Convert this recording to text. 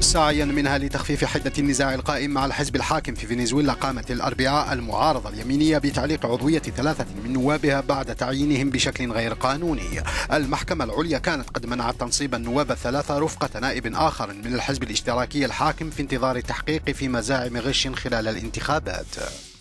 سعيا منها لتخفيف حدة النزاع القائم مع الحزب الحاكم في فنزويلا، قامت الأربعاء المعارضة اليمينية بتعليق عضوية 3 من نوابها بعد تعيينهم بشكل غير قانوني. المحكمة العليا كانت قد منعت تنصيب النواب ال3 رفقة نائب آخر من الحزب الاشتراكي الحاكم في انتظار التحقيق في مزاعم غش خلال الانتخابات.